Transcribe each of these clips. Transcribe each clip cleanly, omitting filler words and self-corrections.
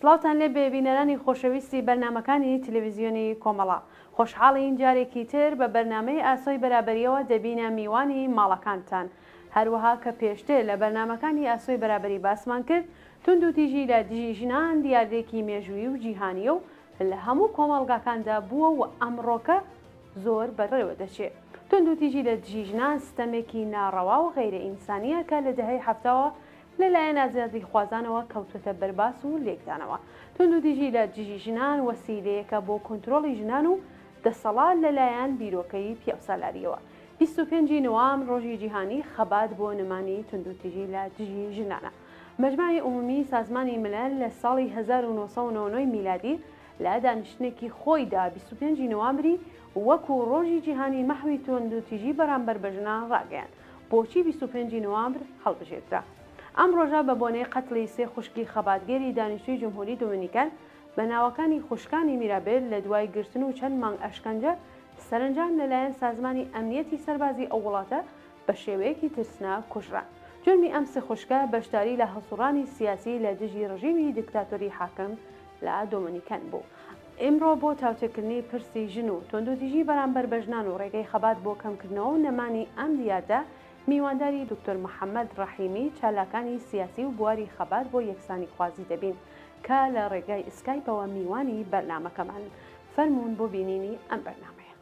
سڵاوتان لێ بێبینەرانی خۆشەویستی بەرنامەکانی تەلەڤیزیۆنی کۆمەڵا. خۆشحاڵین جارێکی تر بە بەرنامەی ئاسۆی بەرابەریەوە دەبینە میوانی ماڵەکانتان. هەروەها کە پێشتر لە بەرنامەکانی ئاسۆی بەرابەری باسمان کرد، تونند و تیژی لە دژی ژنان دیاردێکی مێژووی و جیهانیە و لە هەموو کۆمەڵگاکاندا بووە و ئەمڕۆکە زۆر بەڕێوە دەچێت. تونند و تیژی لە دژی ژنان ستەمێکی ناڕەوا و غەیرە ئینسانیە کە لە دەهەی هەفتەوە لەلایەن ئازادی خوازانەوە کەوتوتە بەرباس و لێکدانەوە. تونند و تیژی لە دژی ژنان وەسیلەیەکە بۆ کۆنتترۆڵی ژنان و دەسەڵات لەلایەن بیرۆکەی پیاوسالاریەوە. 25 نوامبر ڕۆژی جیهانی خەبات بۆ نمانی تونند و تیژی لە دژی ژنانە. مەجموعی عمومی سازمانی ملل لە ساڵی 1990 میلادی لە دانیشتنێکی خۆیدا 25 نوامبری وەکو ڕۆژی جیهانی مەحوی تونند و تیژی بەرامبەر بە ژنان ڕاگەیان. بۆچی 25 نوامبر هەڵبژێترا؟ ئەم ڕۆژە بە بۆنەی قەتڵی سێ خوشکی خەباتگێری دانیشتووی جمهوری دۆمینیکان بە ناوەکانی خوشکانی میرابل لە دوای گرتن و چەند مانگ ئەشکەنجە سەرنجام لەلایەن سازمانی ئەمنیەتی سەربازی ئەو وڵاتە بە شێوەیەکی ترسناک کوژران. جرمی ئەم سێ خوشکە بەشداری لە هەڵسوڕانی سیاسی لە دژی ڕژیمی دیکتاتۆری حاکم لە دۆمینیکان بوو. ئێمڕۆ بۆ تاوتێکردنی پرسی ژن و تونند و تیژی بەرامبەر بە ژنان و ڕێگەی خەبات بۆ کەمکردنەوە و نەمانی ئەم دیاردە میوانداری دکتۆر محەممەد ڕەحیمی چالاکانی سیاسی و بواری خەبات بۆ یەکسانی خوازی دەبین کە لە ڕێگای ئسکایپەوە میوانی بەرنامەکەمان فەرمونون بۆ بینینی ئەم بەرنامەیە.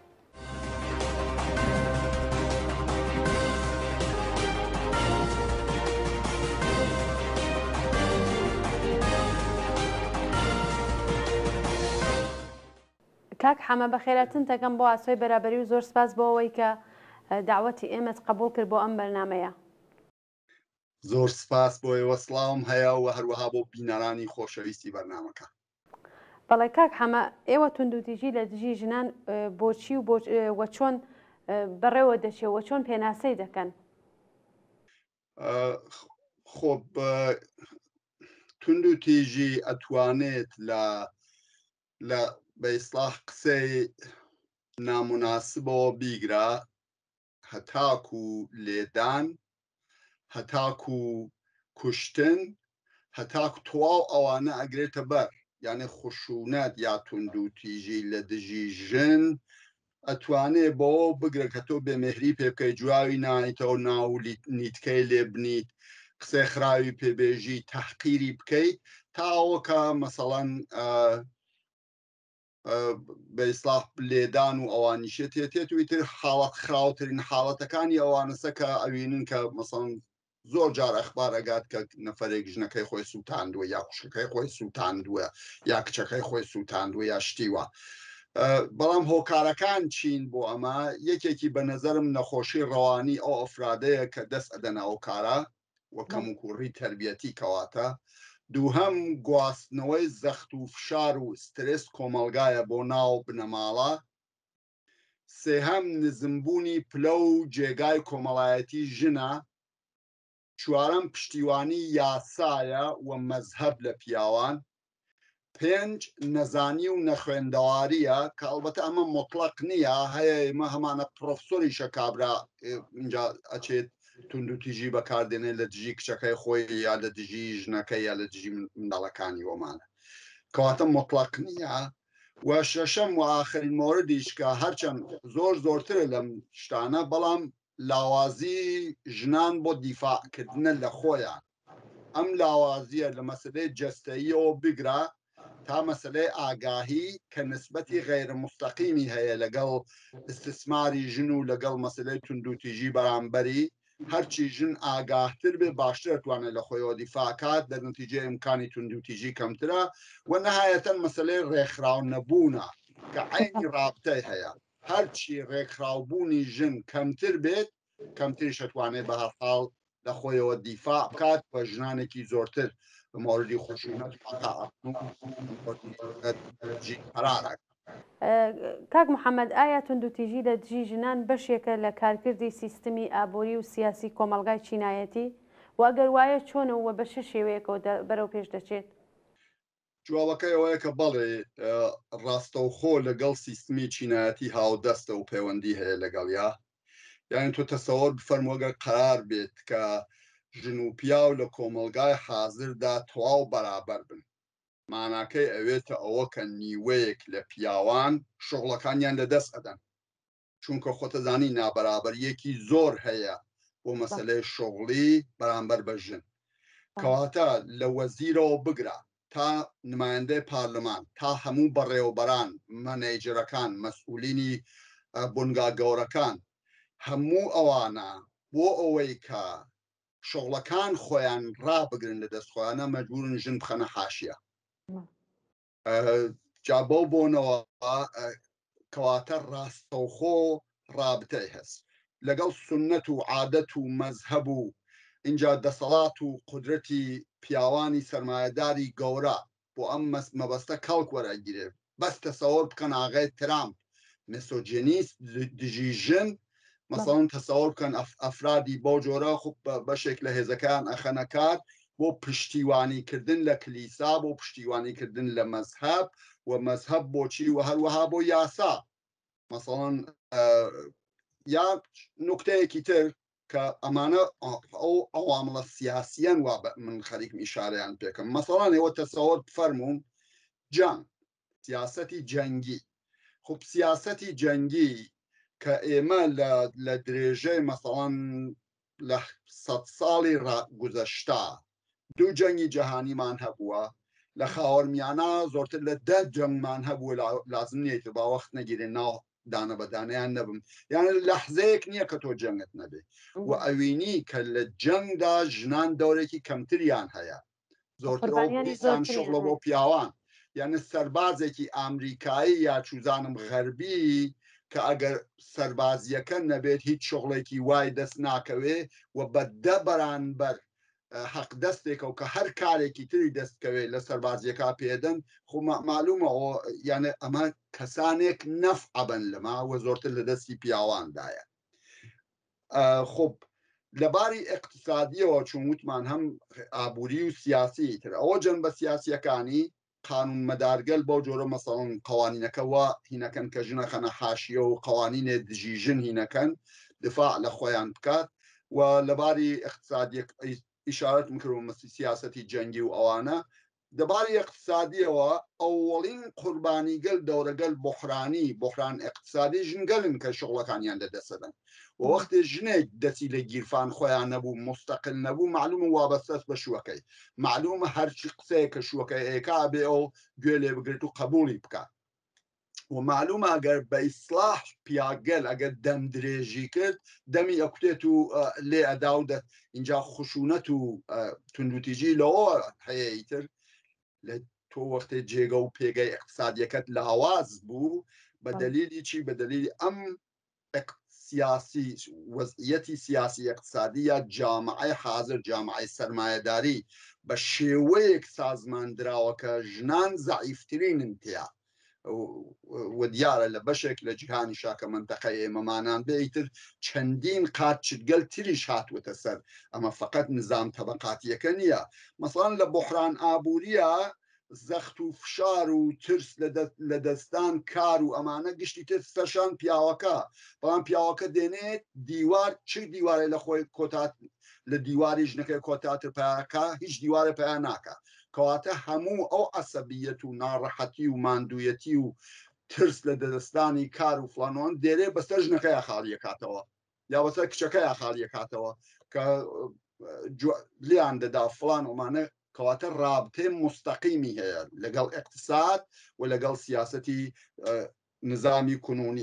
کاک حەمە بەخێراتن دەکەم بۆ ئاسۆی بەرابەری و زۆر سپاس بۆ ئەوەی کە داوەتی ئێمەت قبول کرد بۆ ئەم بەرنامەیە. زۆر سپاس بۆ ئێوە سڵاوم هەیە و هەروەها بۆ بینەرانی خۆشەویستی بەرنامەکە. بەڵێ کاک حەمە، ئێوە تونند و تیژی لە دژی ژنان بۆچی و چۆن بەڕێوە دەچێت و چۆن پێناسەی دەکەن؟ خۆب تونند و تیژی ئەتوانێت لە بە ئیسلاح قسەی ناموناسبەوە بیگرا هەتاکو لێدان، هەتاکو کوشتن، هەتاکو تەواو ئەوانە ئەگرێتە بەر. یعنی خشونەت یا تونند و تیژی لە دژی ژن ئەتوانێت بەوە بگرە کە تۆ بێمێهری پێ بکەیت، جواوی نایتەوە، ناو نیتکەی لێ بنیت، قسەی خراوی پێبێژی، تەحقیری بکەیت، تا ئەوەکە مەسەڵەن بە ئیسلاح لێدان و ئەوانیشە تێتێت و ئیتر حاڵەت خراوترین حاڵەتەکانی ئەوانەسە کە ئەوینن کە مەسەڵەن زۆر جار ئەخبار ئەگات کە نەفەرێک ژنەکەی خۆی سووتاندووە یا خوشکەکەی خۆی سووتاندووە یا کچەکەی خۆی سووتاندووە یا شتیوە. بەڵام هۆکارەکان چین بۆ ئەمە یەکێکی بە نەزەرم نەخۆشی ڕەوانی ئەو ئەفرادەیە کە دەست ئەدەنا ئەو کارە وەکەم و کوڕی تربیەتی کەواتە. دووهەم گواستنەوەی زەخت و فشار و سترس کۆمەلگایە بۆ ناو بنەماڵە. سێهەم نزمبوونی پلە و جێگای کۆمەڵایەتی ژنە. چوارەم پشتیوانی یاسایە و مەزهەب لە پیاوان. پێنج نەزانی و نەخوێندەواریە کە ئەڵبەتە ئەمە مطلق نییە، هەیە ئێمە هەمانە پرۆفسۆریشە کابرا اینجا ئەچێت تونند و تیژی بەکاردێنێت لە دژی کچەکەی خۆی یا لە دژی ژنەکەی یا لە دژی منداڵەکانی وەمانە، کەواتە مطلق نییە. و شەشەم و ئاخرین مۆردیش کە هەرچەند زۆرترە لەم شتانە، بەڵام لاوازی ژنان بۆ دیفاعکردنە لە خۆیان. ئەم لاوازیە لە مەسلەی جەستەییەوە بگرا تا مەسلەی ئاگاهی کە نسبەتی غەیرە مستەقیمی هەیە لەگەڵ استثماری ژن و لەگەڵ مەسلەی تونند و تیژی بەرامبەری. هەرچی ژن ئاگاهتر بێ باشتر دەتوانێت لە خۆیەوە دیفاعکات، دەرنتیجە ئیمکانی تونند و تیژی کەمترە. و نەهایەتەن مەسلەی ڕێکخراو نەبوونە کە عینی رابطەی هەیە. هەرچی ڕێکخراوبوونی ژن کەمتر بێت، کەمتریش دەتوانێت بە هەر حاڵ لە خۆیەوە دیفاع بکات بە ژنانێکی زۆرتر بمۆردی خشونەت قرارە. کاک محەممەد، ئایا تونند و تیژی لە دژی ژنان بەشێکە لە کارکردی سیستمی ئابووری و سیاسی کۆمەلگای چینایەتی؟ واگەر وایە چۆنەوە بە چه شێوەیەکەوە بەرەو پێش دەچێت؟ جوابەکەی ئەوەیە کە بەڵێ ڕاستەوخۆ لەگەڵ سیستمی چینایەتی هاودەستە و پەیوەندی هەیە لەگەڵیا. یعنی تۆ تەسەوەر بفەرمووەگەر قرار بێت کە ژن و پیاو لە کۆمەلگای حازردا تەواو بەرابەر بن، ماناکەی ئەوێتە ئەوە کە نیوەیەک لە پیاوان شغڵەکانیان لەدەست ئەدەن چونکە خۆتەزانی نابەرابەریەکی زۆر هەیە بۆ مەسلەی شغڵی بەرامبەر بە ژن کەواتە لە وەزیرەوە بگرە تا نمایندەی پارلەمان تا هەموو بەڕێوەبەران مەنێجەرەکان مەسئولینی بنگا گەورەکان هەموو ئەوانە بۆ ئەوەی کە شغڵەکان خۆیان ڕابگرن لە دەست خۆیانە مەجبورن ژن بخەنە حاشیە جا بەو بۆنەوە کەواتە ڕاستەوخۆ ڕابتەی هەست لەگەڵ سنەت و عادەت و مەزهەب و اینجا دەسەڵات و قودرەتی پیاوانی سەرمایەداری گەورە بۆ ئەم مەبەستە کەڵک وەرەگیرێ بەس تەسەوەر بکەن ئاغای ترامپ میسۆجینیست دژی ژن مەسەڵەن تەسەوەر بکەن ئەفرادی بۆ جۆرە خوب بەشێک لە هێزەکان ئەخەنە کار بۆ پشتیوانیکردن لە کلیسا بۆ پشتیوانیکردن لە مەزهەب و مەزهەب بۆچی و هەروەها بۆ یاسا مەسەڵەن یا نوکتەیەکی تر کە ئەمانە ئەو ئەوامڵە سیاسیەن وا من خەریکم ئیشارەیان پێکەم مەسەڵەن ئێوە تەسەوەر بفەرمونون جەنگ سیاسەتی جەنگی خوب سیاسەتی جەنگی کە ئێمە لە درێژەی مەسەڵەن لە 100 ساڵی گوزەشتا دوو جەنگی جەهانیمان هەبووە لە خاوەرمیانە زۆرتر لە 10 جەنگمان هەبووە لازم نییە باوەخت نەگیرێ ناو دانە بەدانیان نەبم یانە لەحزەیەک نییە کە تۆ جەنگت نەبێ و ئەوینی کە لە جەنگدا ژنان دەورێکی کەمتریان هەیە زۆرتران شغڵە بۆ پیاوان یعنی سەربازێکی ئامریکایی یا چوزانم غەربی کە ئەگەر سەربازیەکە نەبێت هیچ شغڵێکی وای دەست ناکەوێ و بەدە بەرانبەر حەق دەستێکە و کە هەر کارێکی تری دەستکەوێت لە سەربازیەکە پێدەن خو معلومە یانە ئەمە کەسانێک نەفعەبن لەما و زۆرتر لە دەستی پیاواندایە خب لەباری اقتصادیەوە چون وتمان هەم ئابووری و سیاسی تر ئەوە جەن بە سیاسیەکانی قانون مەدارگەل بەو جۆرە مەسەڵەن قوانینەکەەوە هینەکەن کە ژنە خەنە حاشیە و قوانینێ دژی ژن هینەکەن دفاع لە خۆیان بکات و لەباری اقتصادی ئیشارەت میکردم سیاسەتی جەنگی و ئەوانە دەباری اقتصادیەوە ئەوڵین قوربانیگەل دەورەگەل بحران اقتصادی ژنگەلن کە شغڵەکانیان لەدەسەدەن و وەختی ژنێک دەچی لە گیرفان خۆیان نەبوو مستەقل نەبوو معلومە وابەستەست بە شوەکەی معلومە هەرچی قسەیە کە شوەکەی ئێکا بێ ئەو گوێ لێ بگرێت و قبولی بکات و معلومە ئەگەر بە ئیسلاح پیاگەل ئەگەر دەم درێژی کرد دەمی ئەکوتێت و لێ ئەدا و اینجا خشونەت و توندوتیژی لەوە هەیە ئیتر لە تۆ وەختێ جێگە و پێگەی اقتصادیەکەت لاواز بوو بە دلیلی چی بە دلیلی ئەم سیاسی وەزعیەتی سیاسی اقتصادی یا جامعەی حاضر جامعەی سەرمایەداری بە شێوەیەک سازماندراوە کە ژنان زەعیفترینن تیا و دیارە لە بەشێک لە جیهانی شاکە منتەقەی ئێمەمانان بێیتر چەندین قات چگەل تریش هاتووەتە سەر ئەمە فقط نظام تەبەقاتیەکە نییە مەسەڵەن لە بحران ئابووریە زەخت و فشار و ترس لە دەستان کار و ئەمانە گشتی تر سەرشان پیاوەکە بەڵام پیاوەکە دێنێت دیوار چ دیوارێ لە خۆی کۆتات لە دیواری ژنەکەی کۆتاتر پاکە هیچ دیوارە پیا ناکە کەواتە هەموو ئەو عەسەبیەت و ناڕەحەتی و ماندوویەتی و ترس لە دەدەستانی کار و فلانۆن دێرێ بەسەر ژنەکەی خاڵیەکاتەوە یا بەسەر کچەکەی خاڵیەکاتەوە کە لیان دەدا فلان ئەمانە کەواتە ڕابطێ مستەقیمی هەیە لەگەڵ اقتصاد و لەگەڵ سیاسەتی نظامی کنونی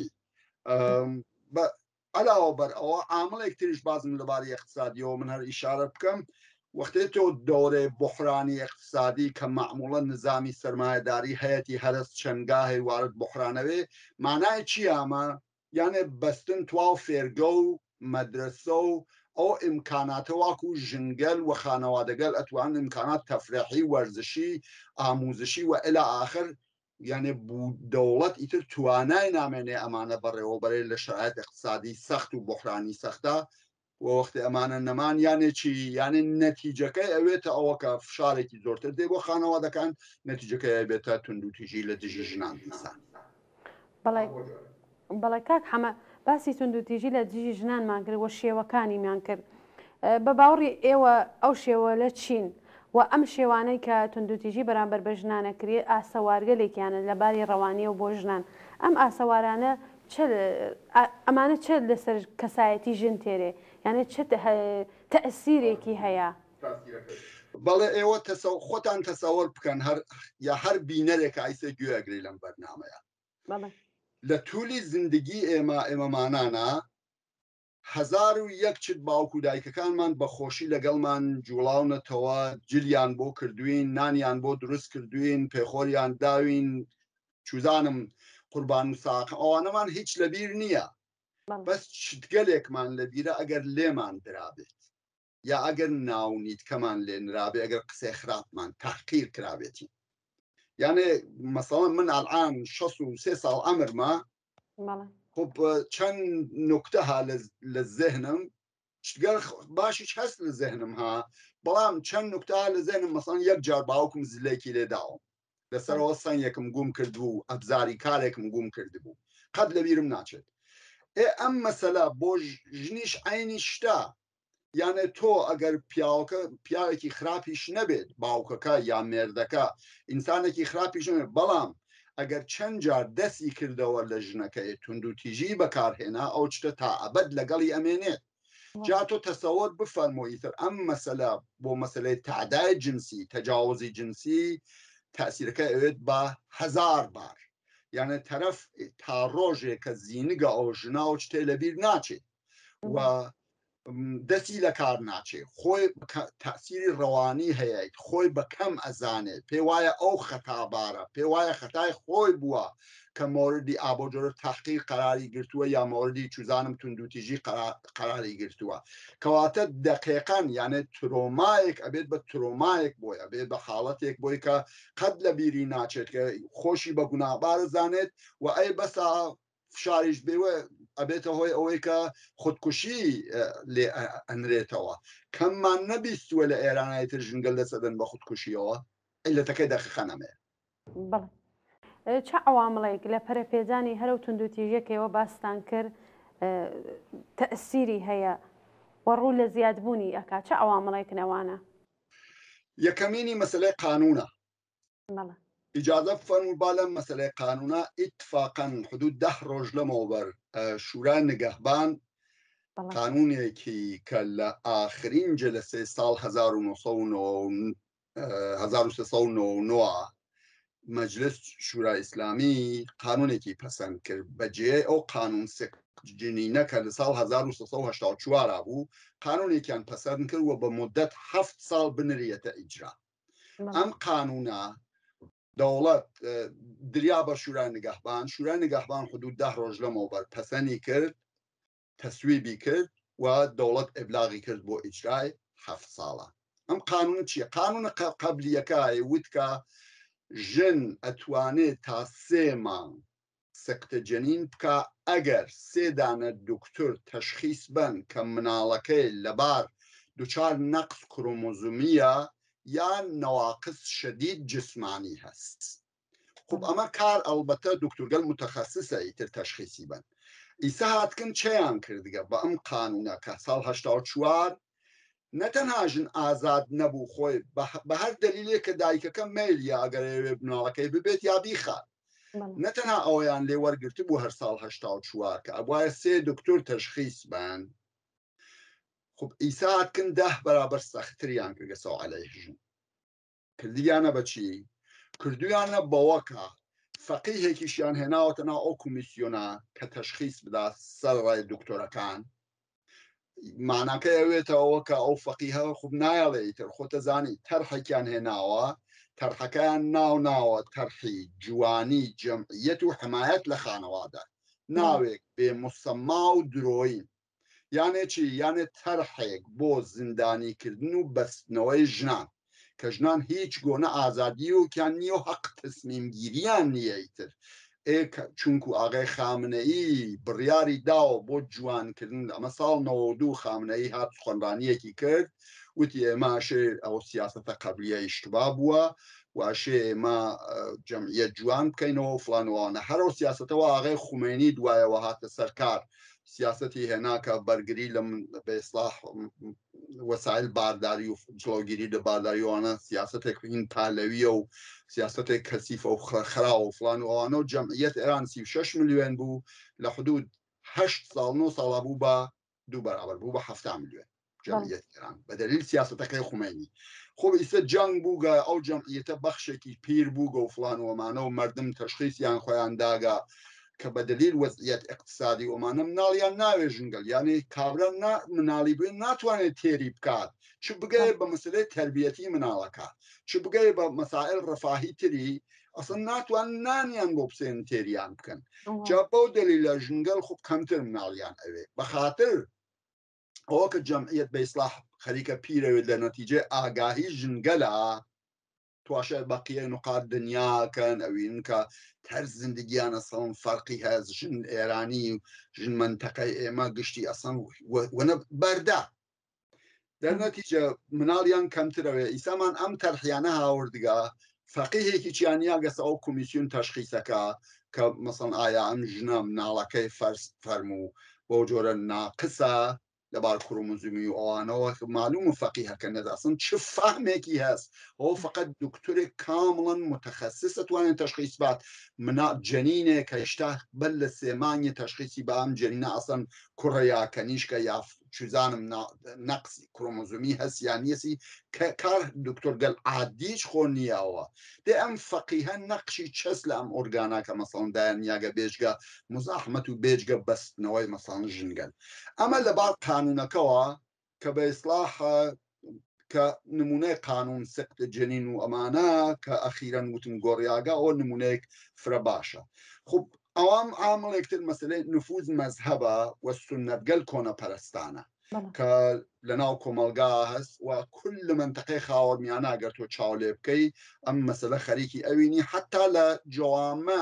علاوە بەر ئەوە عامڵێک تریش بازم لەباری اقتصادیەوە من هەر ئیشارە بکەم وەختێ تۆ دەورەی بحرانی اقتصادی کە معموڵە نظامی سەرمایەداری هەیەی هەرست چەندگاهی وارد بحرانەوێ مانای چی ئەمە یانێ بەستن تواو فێرگە و مەدرسە و ئەو ئیمکاناتە واکو ژنگەل و خانەوادەگەل ئەتوان ئیمکانات تەفریحی وەرزشی ئاموزشی و ئیلا ئاخر یعنی دەوڵەت ئیتر توانای نامێنێ ئەمانە بەڕێوەبەرێ لە شرایط اقتصادی سەخت و بحرانی سەختە وەختی ئەمانە نەمان یانێ چی یانێ نەتیجەکەی ئەوێتە ئەوە کە فشارێکی زۆرتر دێ بۆ خانەوادەکان نەتیجەکەی بێتە توندوتیژی لە دژی ژنان دیسان بەڵێ کاک حەمە باسی توندوتیژی لە دژی ژنانمان کرد و شێوەکانیمان کرد بە باوەڕی ئێوە ئەو شێوە لە چین و و ئەم شێوانەی کە توندوتیژی بەرامبەر بە ژنانەکرێ ئاسەوارگەلێکیانە لەباری ڕەوانیە و بۆ ژنان ئەم ئاسەوارانە ئەمانە چ لەسەر کەسایەتی ژن تێرێ یانە چ تەئسیرێکی هەیە؟ بەڵێ ئێوە خۆتان تەسەوەر بکەن یا هەر بینەرێک ئایسە گوێگری لەم بەرنامەیە لە توولی زندگی ئێمەمانانە 1001 چت باوکو دایکەکانمان بەخۆشی لەگەڵمان جوڵاونەتەوە جلیان بۆ کردوین نانیان بۆ دروست کردوین پێخۆریان داوین چوزانم قوربان ساق ئەوانەمان هیچ لەبیر نییە بەس چتگەلێکمان لەبیرە ئەگەر لێمان درابێت یا ئەگەر ناونیتکەمان لێ نرابێ ئەگەر قسەی خراپمان تەحقیر کرابێتی یانێ مەسەڵەن من ئەڵعان 63 ساڵ ئەمرمە خب چەند نوکتەها لە زێهنم چگەل باشیش هەست لە زێهنم ها بەڵام چەند نوکتەها لە زێهنم مەسەڵەن یەک جار باوکم زلێکی لێداوم لەسەرەوە سەنگێکم گوم کردبوو ئەبزاری کارێکم گوم کردبوو قەت لەبیرم ناچێت ئەم مەسەلە بۆ ژنیش عینی شتا یانێ تۆ ئەگەر پیاوێکی خراپیش نەبێت باوکەکە یا مێردەکە ئینسانێکی خراپیش نەبێت بەڵام ئەگەر چەند جار دەستی کردەوە لە ژنەکەی توندوتیژی بەکارهێنا ئەو شتە تا ئەبەد لەگەڵی ئەمێنێت جا تۆ تەسەوەر بفەرمۆیتر ئەم مەسەلە بۆ مەسەلەی تعدای جنسی تەجاوزی جنسی تەئسیرەکە ئەوێت بە 1000 بار یانە تەرەف تا ڕۆژێک کە زیینگە ئەو ژنا و شتێ لەبیر ناچێت و دەستی لە کار ناچێ خۆی تەئسیری ڕەوانی هەیە خۆی بە کەم ئەزانێت پێ وایە ئەو خەتابارە پێ وایە خەتای خۆی بووە کە مۆردی ئابۆجۆرە تەحقیق قەراری گرتووە یا مۆردی چوزانم توندوتیژی قەراری گرتووە کەواتە دەقیقەن یانێ ترۆمایەک ئەبێت بە ترۆمایەک بۆی ئەبێت بە حاڵەتێک بۆی کە قەت لە بیری ناچێت کە خۆشی بە گوناهبار زانێت و ئەی بەسا فشاریش بێوە ئەبێتە هۆی ئەوەی کە خودکوشی لێ ئەنرێتەوە کەممان نەبیستووە لە ئێرانایتر ژنگەل دەسەدەن بە خودکوشیەوە ئیلەتەکەی دەخەنەمێ چه عوامڵێک لە پەرەپێدانی هەرو توندوتیژەکەوە باستان کرد تەئسیری هەیە وەڕوو لە زیادبوونی ئەکا چه عوامڵێکنەوانە یەکەمینی مەسەلەی قانونە إجازة فرمو بالا مسألة قانونا اتفاقا حدود 10 ڕۆژ لەمەوبەر شورای نگهبان قانونێکی کە لە ئاخرین جلسەی ساڵ 1999 مەجلس شورای ئیسلامی قانونێکی پەسەند کرد بەجێ ئەو قانون جنینە کە لە ساڵ 1984 بوو قانونێکیان پەسەند کرد و بە مدەت 7 ساڵ بنرێتە ئیجرا ئەم قانونە دەوڵەت دریا بە شورای نگەهبان حدود 10 ڕۆژ لەمەوبەر پەسەندی کرد تەسویبی کرد و دەوڵەت ئێبلاغی کرد بۆ ئیجرای 7 ساڵە ئەم قانون چییە؟ قانون قەبلیەکە وتکە ژن ئەتوانێت تا 3 مانگ سەکتەجەنین بکە ئەگەر 3 دانە دکتۆر تەشخیص بن کە مناڵەکەی لەبار دووچار نەقص کرومۆزومیە یان نەواقص شەدید جسمانی هەست خب ئەمە کار ئەلبەتە دکتۆرگەل متەخەسسە ئیتر تەشخیصی بن ئیسا هاتکن چیان کردگە بە ئەم قانونە کە ساڵ 84 نەتەنها ژن ئازاد نەبوو خۆی بە هەر دلیلێک کە دایکەکە مەیلیە ئەگەر مناڵەکەی ببێت یا بیخات نەتەنها ئەویان لێ وەرگرت بوو هەر ساڵ 84 کە ئەوایە 3 دکتۆر تەشخیص بن خب ئیسا هاتکن 10 بەرابەر سەختتریان کردگە سەو عەلەیه ژن کردیانە بەچی؟ کردویانە بەوەکە فەقیهێکیشیان هێناوەتە ناو ئەو کۆمیسیۆنە کە تەشخیص بدات سەر ڕای دکتۆرەکان معناکە ئەوێتەوە کە ئەو فەقیهە خوب نایەڵێ ئیتر خۆتەزانی تەرحێکیان هێناوە تەرحەکەیان ناوە تەرحی جوانی جەمعیەت و حمایەت لە خانەوادە ناوێک بێ موسەما و درۆین یانێ چی؟ یانێ تەرحێک بۆ زیندانیکردن و بەستنەوەی ژنان کە ژنان هیچ گۆنە ئازادی و کیان نییە و حەق تەسمیمگیریان نییە ئیتر چونکو ئاغای خامنەئی بڕیاری داوە بۆ جوانکردن ئەمە ساڵ 92 خامنەئی هات خوێنڕانیەکی کرد وتی ئێماشێ ئەو سیاسەتە قەبلیە ئیشتبا بووە واشێ ئێمە جەمعیەت جوان بکەینەوە فڵانوانە هەرو سیاسەتەوە ئاغای خومێنی دوایەوە هاتە سەرکار سیاسەتی هێناکە بەرگری لە بە ئیسلاح وەسایل بارداری و جڵۆگیری لە بارداریوانە سیاسەتێک هین پالەویە و سیاسەتێک کەسیفە و خراوە و فلان و ئەوانە و جەمعیەت ئێران 36 ملیۆن بوو لە حدود 8 ساڵ 9 ساڵا بوو بە دوو بەرابەر بوو بە 7 ملیۆن جەمعیەت ئێران بەدەلیل سیاسەتەکەی خومینی خۆ ئیسە جەنگ بووگە ئەو جەمعیەتە بەخشێکی پیر بووگە و فلان وەمانە و مردم تەشخیصیان خۆیان داگا کە بەدەلیل وەزعیەت اقتصادی ئەمانە مناڵیان ناوێ ژنگەل یعنی کابرا مناڵی بێن ناتوانێت تێری بکات چ بگەێ بە مەسلەی تربیەتی مناڵەکە چ بگەێ بە مەسائل ڕەفاهی تری ئەسڵ ناتوان نانیان بۆ بسێن تێریان بکەن جا بەو دەلیلە ژنگەل خوب کەمتر مناڵیان ئەوێ بەخاتر ئەوە کە جەمعیەت بە ئیسلاح خەریکە پیرەوێت لە نەتیجێ ئاگاهی ژنگەلە تواشە بەقیە نقاط دنیاکەن ئەوین کە تەرز زندگیانە سەڵم فەرقی هەز ژن ئێرانی و ژن منتەقەی ئێمە گشتی ئەسەن وەنە بەردا دەرنەتیجە مناڵیان کەمترەوێ ئیسامان ئەم تەرحیانە هاوردگا فەقیهێکی چیانیا گەسە ئەو کمیسیون تەشخیصەکە کە مەسەڵ ئایا ئەم ژنە مناڵەکەی فەرموو بۆ جۆرە ناقسە لەبار کرومۆزومی و ئەوانەوە معلوم فەقی هەکە نەداسن چ فەهمێکی هەست ئەو فقط دکتۆرێک کامڵن متخصص توانێت تشخیص بات منا جەنینێ کە هێشتا بەر لە سێمانی تشخیصی بە ئەم جەنینە ئەسەن کوڕە یا کەنیشکە یا چزانم نەقسی کرومۆزومی هەست یان نیەسی کار دکتۆر گەل عادیش خۆ نییەوە دێ ئەم فەقیهە نەقشی چەس لە ئەم ئۆرگاناکە مەسەڵەن دایان یاگە بێژگە مزاحمەت و بێجگە بەستنەوەی مەسەڵەن ژنگەن ئەمە لەبار قانونەکەەوە کە بە ئیسلاح کە نمونەی قانون سقت جنین و ئەمانە کە ئەخیرەن وتم گۆڕیاگا ئەوە نمونەیەک فرە باشە خب ئەوام عامڵێکتر مەسلەی نفوذ مەذهبە و سنەتگەل کۆنەپەرستانە کە لەناو کۆمەلگا هەست و كل منطقەی خاوەڕمیانە ئەگەر تۆ چاو لێ بکەی ئەم مەسەلە خەریکی ئەوینی حتا لە جوامع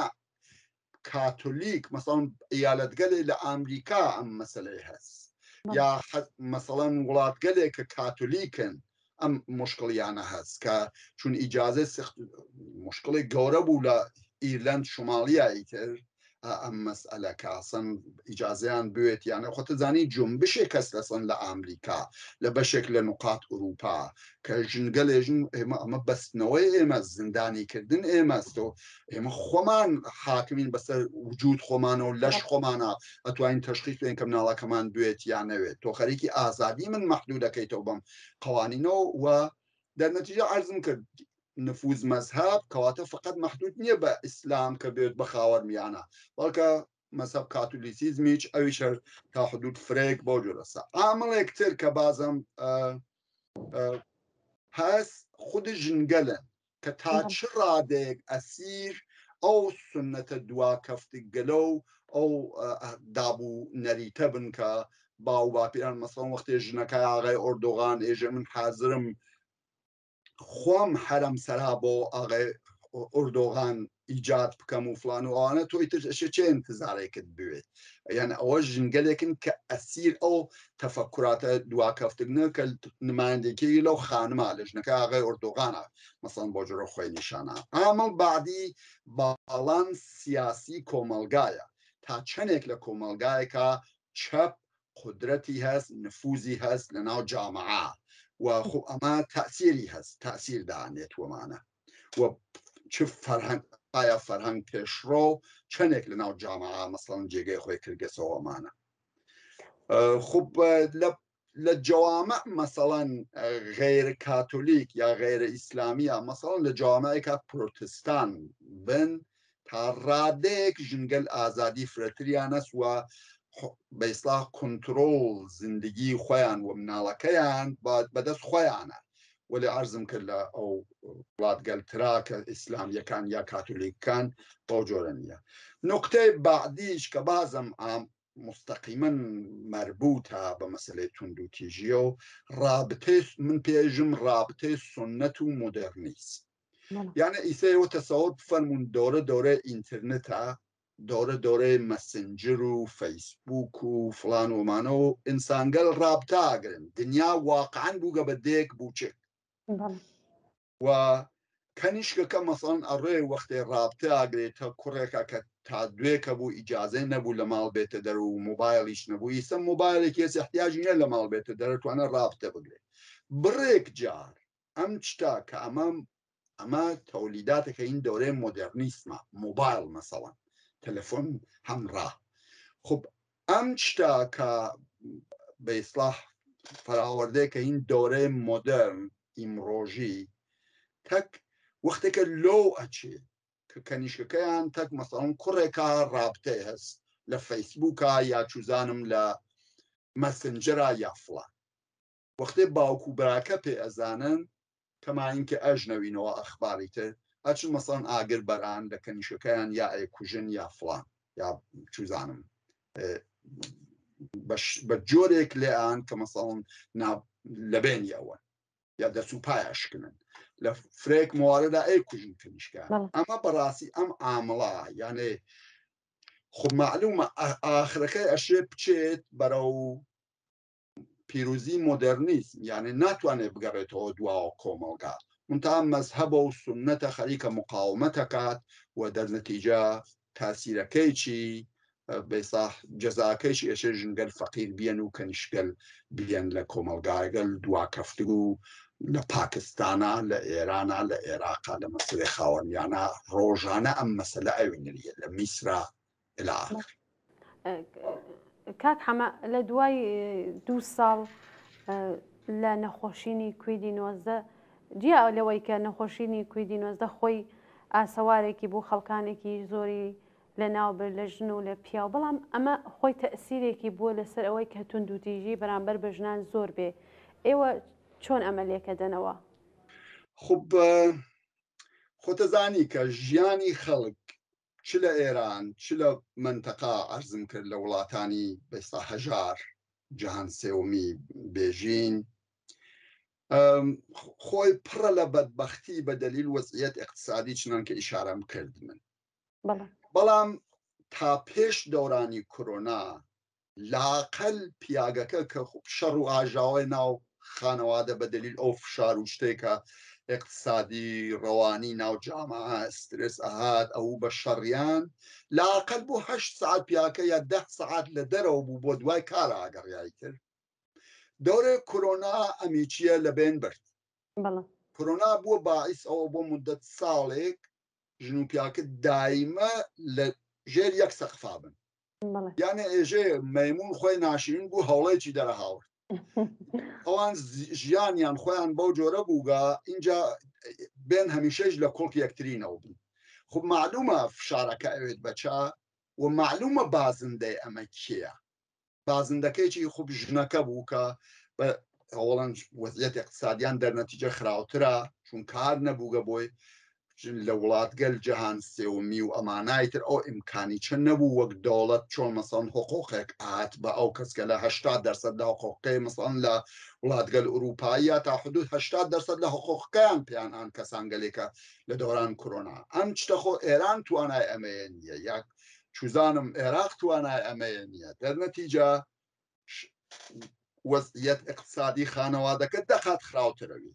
کاتۆلیک مەسەڵەن ئیالەتگەلێ لە ئەمریکا ئەم مەسەلەی هەست یا مەسەڵەن وڵاتگەلێک کە کاتۆلیکن ئەم مشکڵیانە هەست کە چون ئیجازە مشکڵی گەورە بوو لە ئیرلند شماڵیە ئیتر ئەم مەسئلە کاسن ئیجازیان بوێت یانە خۆتە زانی جنبشێک کەس لەسن لە ئەمریکا لە بەشێک لە نقاط ئوروپا کە ژنگەلێژن ئێمە ئەمە بەستنەوەی ئێمە زیندانیکردن ئێمەستۆ ئێمە خۆمان حاکمین بەسەر وجود خۆمانە و لەش خۆمانە ئەتوانین تشخیص بێن کە مناڵەکەمان دوێت یان نەوێت تۆ خەریکی ئازادی من مەحدودەکەیتەوە بەم قوانینەوە و دەرنەتیجە عەرزم کرد نفوذ مذهب کەواتە فقط محدود نییە بە ئیسلام کە بێت بە خاوەرمیانە بەڵکە مەسەب کاتولیسیزمیچ ئەویش تا حدود فرێک بۆ جۆرەسە ئامڵێکتر کە بازم هەست خود ژنگەلن کە تا چ ڕادێک ئەسیر ئەو سنەتە دوا کەفتگەلە و ئەو دابوو نەریتە بن کە باو باپیران مەسەڵەن وەختێ ژنەکە ئاغای ئۆردۆغان ئێژە من حازرم خۆم حرم سەرا بۆ ئاغای ئۆردۆغان ئیجاد بکەم و فلان و ئەوانە تۆی ترشە چێ انتزارێکت بوێت یعنی ئەوە ژنگەلێکن کە ئەسیر ئەو تەفەکراتە دواکەفتگنە کە نمایندێکی لەو خانما لە ژنەکە ئاغای ئۆردۆغانە مەسەڵەن بۆ جۆرە خۆی نیشانە ئامە بعدی باڵان سیاسی کۆمەلگایە تا چەندێک لە کۆمەلگایەکە چەپ قدرەتی هەست نفوزی هەست لە ناو جامعە و خۆ ئەمە تەأسیری هەست تەأسیر دانێت وەمانە و چ فەرهەنگ ئایا فەرهەنگ پێشڕۆ چەندێک لە ناو جامعە مەسەڵەن جێگەی خۆی کردگەسەوەمانە خوب لە جوامع مەسەڵەن غیر کاتۆلیک یا غیر ئیسلامیە مەسەڵەن لە جوامعێکە پرۆتستان بن تا ڕادێک ژنگەل ئازادی فرەتریانەس و بە ئیسلاح کۆنتڕۆڵ زندگی خۆیان و مناڵەکەیان بەدەست خۆیانە ولی عەرزم کرد لە ئەو وڵاتگەلترا کە ئیسلامیەکان یا کاتۆلیکەکان بەو جۆرە نییە نقطەی بعدیش کە بازم مستەقیما مربوطە بە مەسەلەی توندوتیژیە و ڕابطەی من پێژم ڕابطەی سنەت و مۆدێرنیزم یعنی ئیسەیەوە تەسەوڕ بفەرمونون دۆرە ئینترنێتە دۆرە مەسنجر و فەیسبوک و فلان ومانە و ئینسانگەل ڕابتاگرن دنیا واقعاً بووگە بە دێک بووچێک و کەنیشکەکە مەسەڵەن ئەڕێ وەختێ ڕابطە ئاگرێتە کوڕێکە کە تا دوێکە بوو ئیجازەی نەبوو لە ماڵ بێتە دەر و مۆبایلیش نەبوو ئیسە مۆبایلێک هێز احتیاجی نیە لە ماڵ بێتە دەرەتوانە ڕابطە بگرێت بڕێک جار ئەم شتا کە ئەمە تەولیداتێکە این دەورەی مۆدرنیسمە مۆبایل مەسەڵەن تەلەفۆن هەمڕا خب ئەم شتا کە بە ئیسلاح فراوەردەیە کە این دەورەی مۆدرن ئیمڕۆژی تەک وەختێکە لۆ ئەچێ کە کەنیشکەکەیان تەک مەسەڵەن کوڕێکە ڕابطەی هەست لە فەیسبووکە یا چوزانم لە مەسنجەرە یا فڵان وەختێ باوکو براکە پێ ئەزانن کەما اینکە ئەژنەوینەوە ئەخباری تر ئەچون مەسەڵەن ئاگر بەران لە کەنیشەکەیان یا ئەیکوژن یا فڵان یا چوزانم بە جۆرێک لێیان کە مەسەڵەن لەبێنیەوە یا دەسوپایشکنن لە فرێک مواردە ئەیکوژن کەنیشکە ئەمە بەڕاستی ئەم ئامڵە یانێ خب معلومە ئاخرەکەی ئەشێ بچێت بەرەو پیرۆزی مۆدرنیسم یعنی ناتوانێت بگەڕێتەوە دواوە کۆمەڵگا منتها مەزهەبە و سنەتە خەریکە مقاومەتەکات و دەرنەتیجە تاسیرەکەی چی بێساح جەزاکەیشی ئێشێ ژنگەل فەقیر بیەن و کەنیشگەل بیەن لە کۆمەلگاگەل دواکەفتگ و لە پاکستانە لە ئێرانە لە عێراقا لە مەسلەی خاوەنیانە ڕۆژانە ئەم مەسەلە ئەوێنریە لە میسرا إلى آخر. کاک حەمە لە دوای 2 ساڵ لە نەخۆشینی کویدی 19 جیا لەوەی کە نەخۆشینی کویدی 19 خۆی ئاسەوارێکی بوو خەڵکانێکی زۆری لە ناوبەر لە ژن و لە پیاو بەڵام ئەمە خۆی تەئسیرێکی بووە لەسەر ئەوەی کە توندوتیژی بەرامبەر بە ژنان زۆر بێ ئێوە چۆن ئەمەلێکە دەنەوە؟ خب خۆتەزانی کە ژیانی خەڵک چ لە ئێران چ لە منتەقا ئەرزم کرد لە وڵاتانی بەستا هەژار جەهان سێوەمی بێژین خۆی پڕە لە بەدبەختی بە دەلیل وەزعیەت اقتصادی چنان کە ئیشارەم کرد من بەڵام تا پێش دەورانی کۆرۆنا لاقل پیاگەکە کە شەڕ و ئاژاوی ناو خانەوادە بە دەلیل ئەو فشار و شتێکە اقتصادی ڕەوانی ناو جامعە سترس ئەهات ئەو بە شەڕیان لاقل بۆ 8 ساعت پیاکە یا 10 ساعت لە دەرەوە بوو بۆ دوای کارە ئاگەڕیایی کرد دەورێ کۆرۆنا ئەمیچیە لە بێن برد کۆرۆنا بووە باعیس ئەوە بۆ مدەت ساڵێک ژن و پیاکە دایمە لە ژێر یەک سەقفا بن یانە ئێژێ مەیمون خۆی ناشرین بوو هەوڵێکی دەرەهاورد ئەوان ژیانیان خۆیان بەو جۆرە بووگە اینجا بێن هەمیشەش لە کۆڵک یەکترینەوە بوو خب معلومە فشارەکە ئەوێت بەچا و معلومە بازندەی ئەمە کێیە بازندەکەیکی خوب ژنەکە بوو کە بە ئەوڵەن وەزعیەت اقتصادیان دەرنەتیجە خراوترە چون کار نەبووگە بۆی لە وڵاتگەل جەهان سێوەمی و ئەمانایتر ئەو ئیمکانی چەند نەبوو وەک دەوڵەت چۆن مەسەڵەن حقوقێک ئاات بە ئەو کەسکە لە 80% لە حقوقی مەسەڵەن لە وڵاتگەل ئوروپایی تا حدود 80% لە حقوقەکەیان پێیان ئان کەسان گەلێکە لە دەوران کۆرۆنا ئەم شتە خۆ ئێران توانای ئەمەیە نییە یاک چوزانم عێراق توانای ئەمەیە نییە دەرنەتیجە وەزعیەت اقتصادی خانەوادەکە دەخات خراوترەوی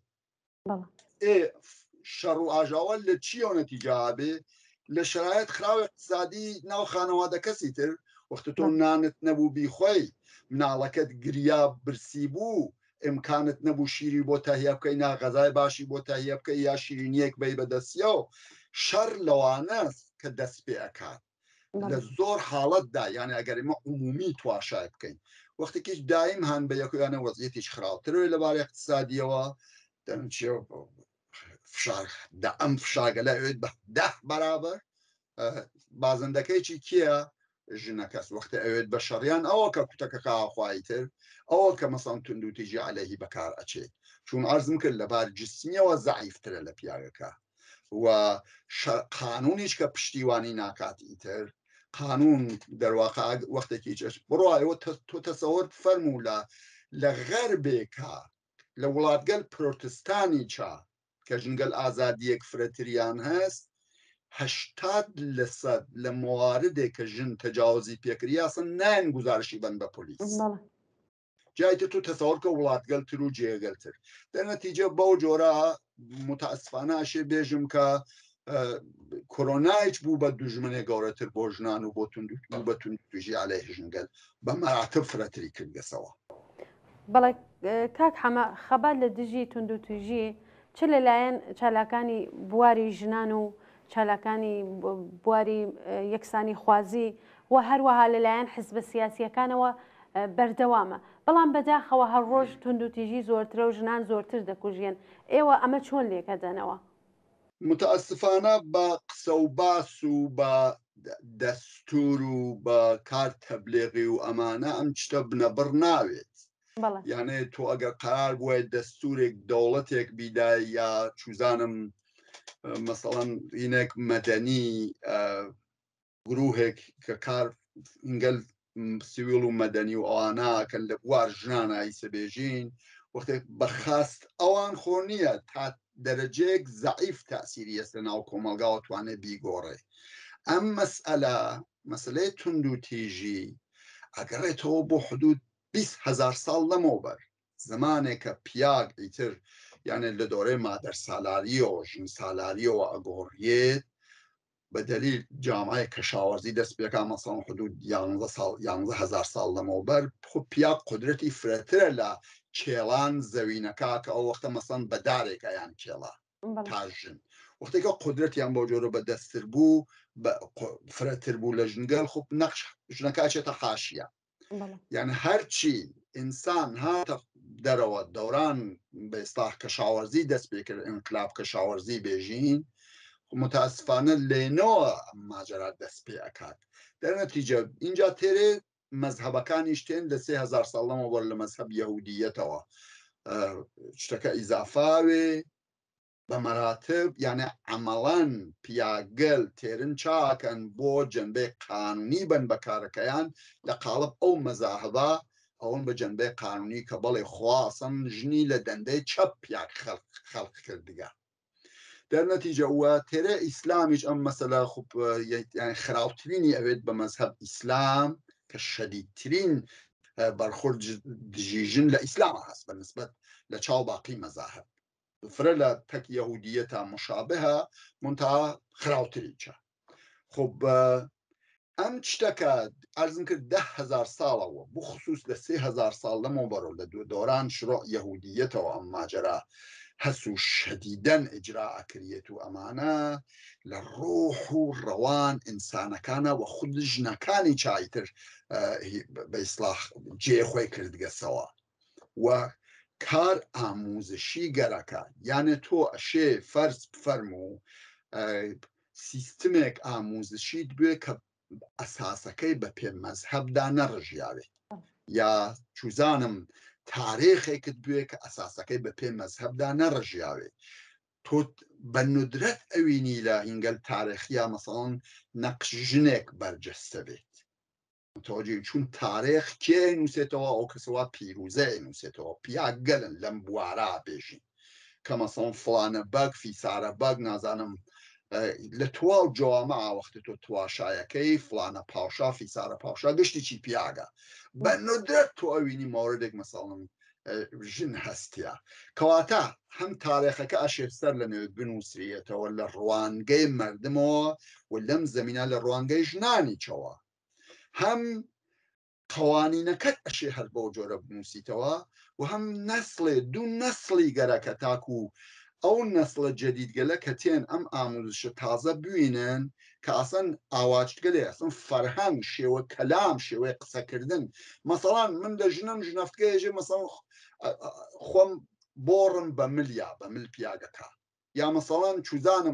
شەڕ و ئاژاوە لە چیەوە نەتیجە بێ لە شرایەت خراوە اقتصادی ناو خانەوادە کەسی تر وەختە تۆ نانت نەبوو بیخۆی مناڵەکەت گریا برسی بوو ئیمکانت نەبوو شیری بۆ تەهیە بکەی نا غەزای باشی بۆ تەهیە بکەی یا شیرینیەک بەی بەدەستیەوە شەڕ لەوانەست کە دەست پێ ئەکات لە زۆر حاڵەتدا یانە ئەگەریمە عمومی تواشای بکەین وەختێکیش دایم هەن بە یەکویانە وەزعیەتیش خراوترەوەی لەبارەی اقتصادیەوە دەنچێ ئەم فشاگەلە ئەوێت بە 10 بەرابەر بازندەکەیکی کییە ژنەکەس وەختە ئەوێت بە شەڕیان ئەوە کە کوتەکە خاخوایی تر ئەوە کە مەسەڵەن توندوتیژی عەلەیهی بەکار ئەچێت چون ئەرزم کرد لەبار جسمیەوە زەعیفترە لە پیاوەکە و قانونیش کە پشتیوانی ناکات ئیتر قانون دەرواقع وەختێکی چش بڕایەوە تۆ تەسەوەر فەرموو لە غەربێکە لە وڵاتگەل پرۆتستانی چا کە ژنگەل ئازادیەک فرەتریان هەست 80% لە مواردێک کە ژن تەجاوزی پێکریاسن نایەن گزارشی بن بە پۆلیس جایتە تۆ تەسەوەڕکە وڵاتگەلتر و جێگەلتر دەرنەتیجە بەو جۆرە متاسفانە ئەشێ بێژم کە کۆرۆنایش بوو بە دوژمنێ گەورەتر بۆ ژنان و بە توندوتیژی عەلەیه ژنگەل بە مەراتب فرەتری کردگەسەوە. بەڵێ کاک حەمە خەبات لە دژی توندوتیژی چ لەلایەن چالاکانی بواری ژنان و چالاکانی بواری یەکسانی خوازی و هەروەها لەلایەن حزبە سیاسیەکانەوە بەردەوامە بەڵام بەداخەوە هەر ڕۆژ توندوتیژی زۆرترە و ژنان زۆرتر دەکوژێن ئێوە ئەمە چۆن لێکەدەنەوە؟ متاسفانە بە قسە و باس و بە دەستور و بە کار تەبلیغی و ئەمانە ئەم شتە بنەبڕ ناوێت یانێ تۆ ئەگەر قرار بووە دەستورێک دەوڵەتێک بیدای یا چوزانم مەسەڵەن ینێک مەدەنی گروهێک کە کار ئینگەل سیویل و مەدەنی و ئەواناکەن لە بوار ژنانایی سەبێژین وەختێک بەخاست ئەوان خۆ نییە تا دەرەجەیەک زەعیف تاسیری ئەست لە ناو کۆمەلگاوە توانێت بیگۆڕێ ئەم مەسەلەی توندوتیژی ئەگەڕێتەوە بۆ حدود 20,000 ساڵ لەمەوبەر زمانێکە پیاگ ئیتر یانێت لە دۆرەی مادەر سالاریەوە ژن سالاریەوە ئەگۆڕیێت بە دەلیل جامعای کەشاوەرزی دەست پێکا مەسەڵەن حدود 11,000 ساڵ لەمەوبەر پیاگ قودرەتی فرەترە لە کێڵان زەوینەکە کە ئەو وەختە مەسەڵەن بە دارێکە یان کێڵا تاژن وەختێکە قودرەتیان بۆ جۆرە بە دەستتر بوو فرەتر بوو لە ژنگەل خوب نەخش ژنەکە چێتە حاشیە یعنی هەرچی ئینسان هاتە دەرەوە دەوران بە ئێستاح کەشاوەرزی دەست پێ کرد ئینقلاب کەشاوەرزی بێژین متاسفانە لێنەوە ئەم ماجرا دەست پێ ئەکات دەرنەتیجە اینجا تێرێ مەزهەبەکانی شتێن لە 3000 ساڵ لەمەوبەر لە مەزهەب یەهودیەتەوە شتەکە ئیزافاوێ بە مەراتب یانە عەمەڵەن پیاگەل تێرن چاکەن بۆ جەنبەی قانونی بن بە کارەکەیان لە قاڵب ئەو مەزاهبە ئەوەن بە جەنبەی قانونی کە بەڵێ خواسم ژنی لە دەندەی چەپ پیاک خەڵق کردگە دەرنەتیجە وە تێرە ئیسلامیش ئەم مەسەلە خوب خراوترینی ئەوێت بە مەزهەب ئیسلام کە شەدیدترین بەرخورد دژیژن لە ئیسلامە هەست بەنسبەت لە چاو باقی مەزاهب فرە لە تەک یەهودیەتە مشابهە منتها خراوتریچە خب ئەم شتەکە ئەرزم کرد 10,000 ساڵەوە بۆ خصوص لە 3000 ساڵ لەمەوبەرەوە لە دۆران شڕۆع یەهودیەتەوە ئەم ماجرا هەس و شەدیدەن ئیجرا ئەکرێت و ئەمانە لە ڕۆح و ڕەوان ئینسانەکانە وە خود ژنەکانی چایتر بە ئیسلاح جێخۆی کردگەسەوە و کار ئاموزشی گەرەکە یانە تۆ ئەشێ فەرز بفەرمو سیستمێک ئاموزشیت بوێ کە ئەساسەکەی بە پێ مەزهەبدا نەڕژیاوێت یا چوزانم تاریخێکت بوێ کە ئەساسەکەی بە پێ مەزهەبدا نەڕژیاوێت تۆ بە ندرەت ئەوینی لە هینگەل تاریخیا مەسەڵەن نەقش ژنێک بەرجەستە بێت متوجه چون تاریخ کێ نووسێتەوە ئەو کەسەوە پیرروزە نووسێتەوە پیاگەلن لەم بوارە بێژین کە مەسەڵەن فڵانە بەگ فیسارە بەگ نازانم لە تواو جوامە وەختی تۆ تواشایەکەی فڵانە پاوشا فیسارە پاوشا گشتی چی پیاگە بە ندرەت تۆ ئەوینی ماوردێک مەسەڵەن ژن هەستیا کەواتە هەم تاریخەکە ئەشێسەر لە نوێ بنووسێتەوە لە ڕوانگەی مردمەوە و لەم زەمینە لە ڕوانگەی ژنانیچەوە هەم قوانینەکەت ئەشێ هەر بۆ جۆرە بنووسیتەوە و هەم نەسڵێ دوو نەسڵی گەرەکە تاکو ئەو نەسڵە جەدیدگەلە کە تێن ئەم ئاموزشە تازە بوینن کە ئەسەن ئاواجگەلێ ئەسن فەرهەنگ شێوە کەلام شێوەیە قسەکردن مەسەڵان من لە ژنم ژنەفتگەیەژێ مەسەڵ خۆم بۆڕم بە ملیا بە مل پیاگەکە یا مەسەڵان چوزانم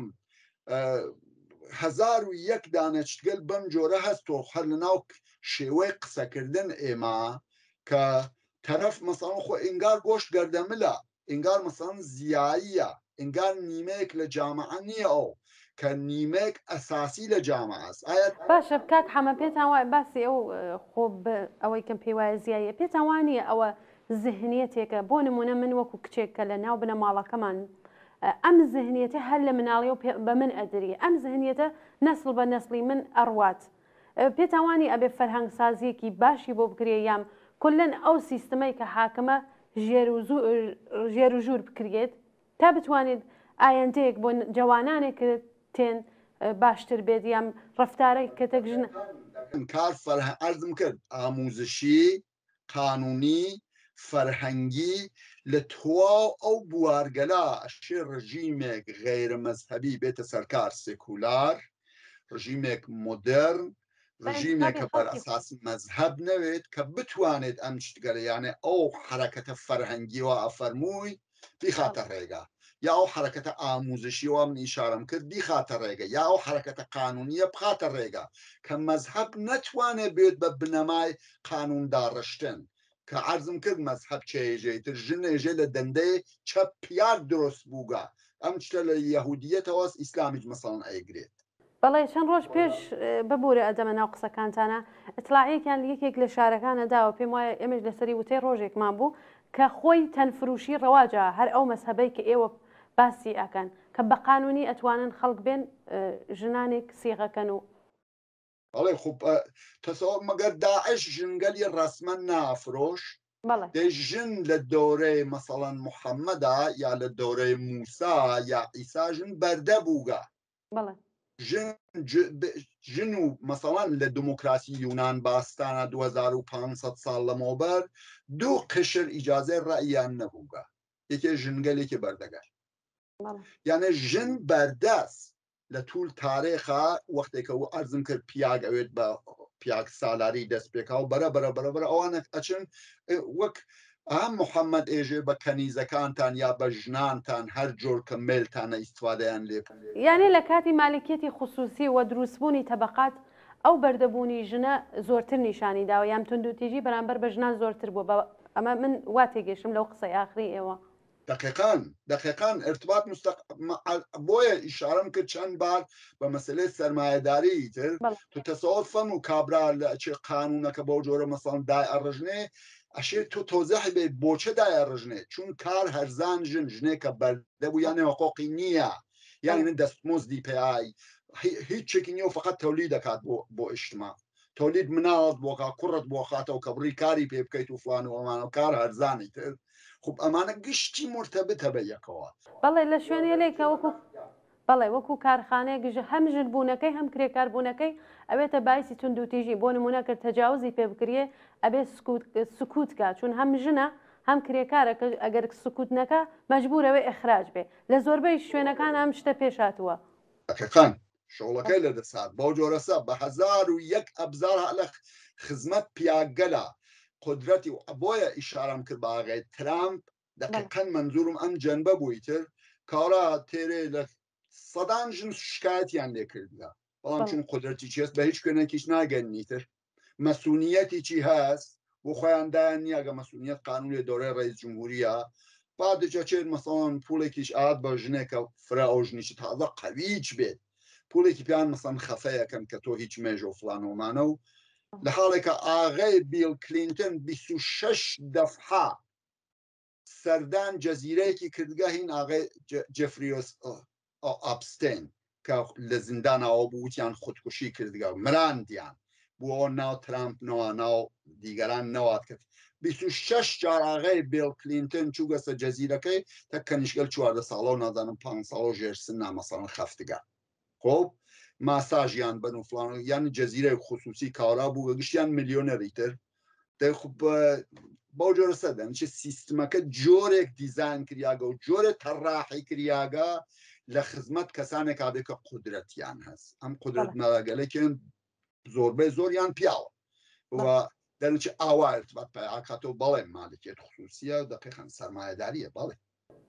1001 دانەچگەل بەم جۆرە هەست تۆ هەر لە ناو شێوەی قسەکردن ئێمە کە تەرەف مەسەڵەن خۆ ئینگار گۆشت گەردەملە ئینگار مەسەڵەن زیاییە ئینگار نیمەیەک لە جامعە نییە ئەو کە نیمەیەک ئەساسی لە جامعە است باشە کاک حەمە پێتان وایە باسی ئەو خۆ ئەوەی کەم پێی وایە زیاییە پێتان وانییە ئەوە ذهنیەتێکە بۆ نمونە من وەکو کچێکە لە ناو بنە ماڵەکەمان ئەم ذهنیەتە هەر لە مناڵی و بە من ئەدرێ ئەم ذهنیەتە نەسڵ بە نەسڵی من ئەڕوات پێتان وانی ئەبێ فەرهەنگ سازیەکی باشی بۆ بکرێ یام کلن ئەو سیستمەی کە حاکمە ژێر و ژوور بکرێت تا بتوانێت ئایندەیەک بۆ جوانانێک تێن باشتر بێت یام ڕفتارێک کە تەگژنە کار ئەرزم کرد ئاموزشی قانونی فەرهەنگی لە تواو ئەو بوارگەلا ئەشێ ڕژیمێک غێرە مەزهەبی بێتە سەرکار سێکولار ڕژیمێک مۆدرن ڕژیمێکە بەر ئەساسی مەزهەب نەوێت کە بتوانێت ئەم شتگەرە یانێ ئەو حرەکەتە فەرهەنگیەوە ئەفەرمووی بیخاتە ڕێگا یا ئەو حرەکەتە ئاموزشیەوە من ئیشارەم کرد بیخاتە ڕێگە یا ئەو حرەکەتە قانونیە بخاتە ڕێگا کە مەزهەب نەتوانێت بێت بە بنەمای قانونداڕشتن کە عەرزم کرد مەزهەب چێژێتر ژنێژێ لە دەندەی چەپ پیار دروست بووگا ئەم شتە لە یەهودیەتەوە ئیسلامیش مەسەڵەن ئەیگرێت بەڵێ چەند ڕۆژ پێش ببوورە ئەدەمە ناو قسەکانتانە ئەتلاعەیەکیان یەکێک لە شارەکانە داوە پێم وایە ئێمەش لەسەری وتەی ڕۆژێکمان بوو کە خۆی تەنفروشی ڕەواجە هەر ئەو مەسهەبەی کە ئێوە باسی ئەکەن کە بە قانونی ئەتوانن خەڵک بێن ژنانێک سیغەکەن و بەڵێ خوب تەسەوە مەگەر داعش ژنگەلی ڕسمە نافرۆش ژن لە دەورەی مەسەڵەن محەممەدا یا لە دەورەی موسا یا ئیسا ژن بەردە بووگە ژن و مەسەڵەن لە دموکراسی یونان باستانە 2500 ساڵ لەمەوبەر دوو قشر ئیجازەی ڕەئیان نەبووگە یەکێ ژنگەلێکی بەردەگەر یانە ژن بەردەست لە توول تارێخا وەختێکە و ئەرزم کرد پیاگ ئەوێت بە پیاک سالاری دەست پێکا و بەرە ئەوانە ئەچن وەک ئەم محەممەد ئێژێ بە کەنیزەکانتان یا بە ژنانتان هەر جۆر کە مێلتانە ئیسفادەیان لێ یانێ لە کاتی مالکێتی خصوصی و دروستبوونی تەبقات ئەو بەردەبوونی ژنە زۆرتر نیشانی داوە یام تونندوتیژی بەرامبەر بە ژنان زۆرتر بووە ئەمە من وا تێگەشم لەو قسەی ئاخری ئێوە دقیقان ارتباط بۆیە ئیشارەم کرد چەند بار بە مەسلەی سەرمایەداری تر تو تەسەوەر فەم و کابرا لە چێ قانونەکە بۆ جۆرە مەسەڵەن دای ئەڕژنێ ئەشێ تو تۆزەحی بێ بۆچە دای ئەڕژنێ چون کار هەرزان ژنێکە بەردەبوو یانێ حقوقی نییە یانی من دەستمۆزدی پێایی هیچ چێکی نییە و فقط تەولید دەکات بۆ ئیشتما تۆلید مناڵت بۆکە کوڕت بۆ خاتەوە کە بڕی کاری پێ بکەیت و فلان و ئەمانە کار هەرزانی تر خب ئەمانە گشتی مرتەبتە بە یەکەوە بەڵێ لە شوێنێ لێکە وەکو بەڵێ وەکو کارخانەیە گژە هەم ژن بوونەکەی هەم کرێکار بوونەکەی ئەوێتە باعثی تونندوتیژی بۆ نمونە کە تەجاوزی پێ بکرێ ئەبێ سکوتکە چون هەم ژنە هەم کرێکارە کە ئەگەر سکوت نەکە مەجبورەوەی ئەخراج بێ لە زۆربەی شوێنەکان ئەم شتە پێشاتوە شغلەکەی لە دەسات بۆ جۆرەسە بە 1001 ئەبزار لە خزمەت پیاگەلا قدرەتی و بۆیە ئیشارەم کرد باغی ترامپ دقیقەن منزورم ئەم جەنبە بوویتر کارا تێرێ لە سەدان ژن شکایەتیان لێ کردگە بەڵام چون قدرەتی چی هەست بە هیچ کوێنێکیش ناگەنیتر مەسئولیەتێکی هەست بۆ خۆیاندایان نییەگە مەسئولیەت قانونی دەورەی ڕئیس جمهوریە با دەچێت مەسەڵەن پوڵێکیش ئات بە ژنێکە فرا ئەو ژنیشی تازە قەویچ بێت پوڵێکی پیان مەسەڵەن خەفەیەکەن کە تۆ هیچ مێژە و فلانۆمانە و لە حاڵێکە ئاغای بیل کلینتن 26 دەفحا سەردان جەزیرەیەکی کردگە هین ئاغای جفریۆس ئاپستین کە لە زیندانەوە بووتیان خودکوشی کردگە مراندیان بۆ ناو ترامپنەوە ناو دیگەران نەوات کرد 26 جار ئاغای بیل کلینتن چووگەسە جەزیرەکەی تا کەنیشگەل 14 ساڵە و نازانم 5 ساڵ ژێرسن نامەسەڵەن خەفتگە خۆب ماساژیان بن و فلان یان جەزیرە خصوصی کارا بوو گشتیان میلیۆنەری تر بۆ جۆرە سەدەن چه سیستمەکە جۆرێک دیزاین کریاگە و جۆرە تەڕاحی کریاگە لە خزمەت کەسانێک کابێ کە قودرەتیان هەست ئەم قودرەت مەگەلێکیان زۆربەی زۆریان پیاوە و دەنچ ئاوا ارتباط پێکاتەوە بەڵێ مالکێت خصوصیە دقیقاً سەرمایەداریە بەڵێ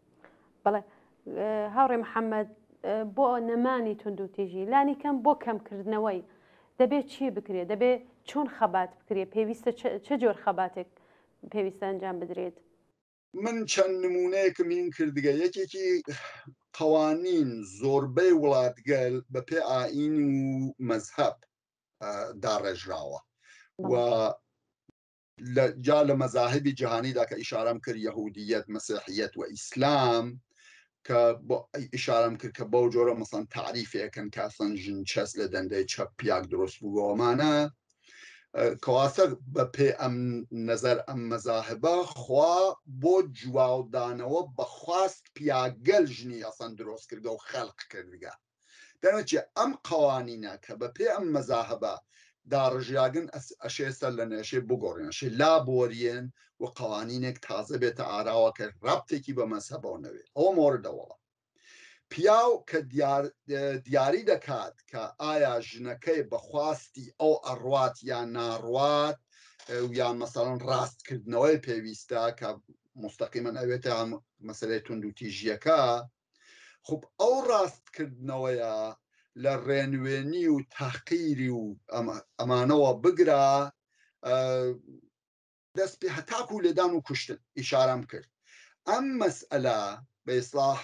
هاوڕێ محەممەد بۆ نەمانی تونندوتیژی لانی کەم بۆ کەمکردنەوەی دەبێت چی بکرێت دەبێت چۆن خەبات بکرێت پێویستە چه جۆر خەباتێک پێویستە ئەنجام بدرێت من چەند نمونەیەکم هین کردگە یەکێکی قوانین زۆربەی وڵاتگەل بە پێ ئاین و مەزهەب داڕێژراوە و جا لە مەزاهبی جیهانیدا کە ئیشارەم کرد یەهودیەت مەسیحیەت و ئیسلام کە ئیشارەم کرد کە بەو جۆرە مەسەن تعریفێکن کە ئەسڵەن ژن چەس لە دەندەی چەپ پیاک دروست بووەوەمانە کەواتە بە پێ ئەم نەزەر ئەم مەزاهبە خوا بۆ جواودانەوە بەخواست پیاگەل ژنی ئەسەن دروست کردە و خەڵق کردگە دەنەچێ ئەم قوانینە کە بە پێ ئەم مەزاهبە داڕژیاگن ئەشێسەر لە نێشێ بگۆڕێنشێ لا بۆریێن و قوانینێک تازە بێتە ئاراوە کە ڕابتێکی بە مەسەبەوە نەوێ ئەوە مۆردەوەڵە پیاو کە دیاری دەکات کە ئایا ژنەکەی بەخواستی ئەو ئەڕوات یان ناڕوات یان مەسەڵەن ڕاستکردنەوەی پێویستە کە مستەقیمەن ئەوێتە مەسەلەی تونند و تیژیەکە خب ئەو ڕاستکردنەوەیە لە ڕێنوێنی و تاقیری و ئەمانەوە بگرا دەست پێ هەتاکو و لێدان و کوشتن ئیشارەم کرد ئەم مەسئلە بە ئیسلاح